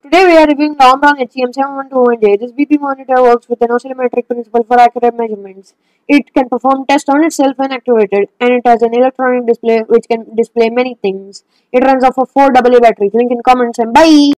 Today we are reviewing the Omron HEP 712J. This BP monitor works with an oscillometric principle for accurate measurements. It can perform tests on itself when activated, and it has an electronic display which can display many things. It runs off of 4 AA batteries. Link in comments and bye!